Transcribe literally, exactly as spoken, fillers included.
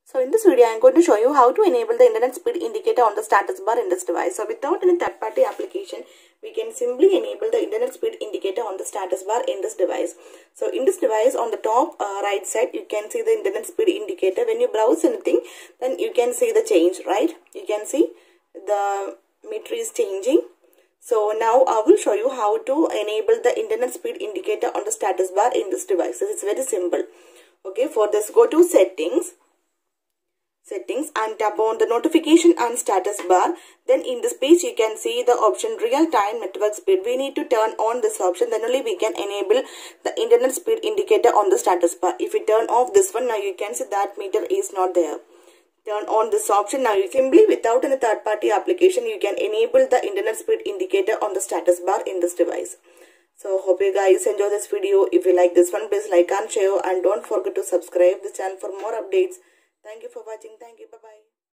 So in this video, I am going to show you how to enable the internet speed indicator on the status bar in this device. So without any third-party application, we can simply enable the internet speed indicator on the status bar in this device. So in this device, on the top uh, right side, you can see the internet speed indicator. When you browse anything, then you can see the change, right? You can see the meter is changing. So now I will show you how to enable the internet speed indicator on the status bar in this device. So it's very simple. Okay, for this, go to settings. settings and tap on the notification and status bar. Then in this page you can see the option real time network speed. We need to turn on this option, then only we can enable the internet speed indicator on the status bar. If we turn off this one, now you can see that meter is not there. Turn on this option. Now you simply, without any third party application, you can enable the internet speed indicator on the status bar in this device. So hope you guys enjoy this video. If you like this one, please like and share, and don't forget to subscribe this channel for more updates. Thank you for watching. Thank you. Bye-bye.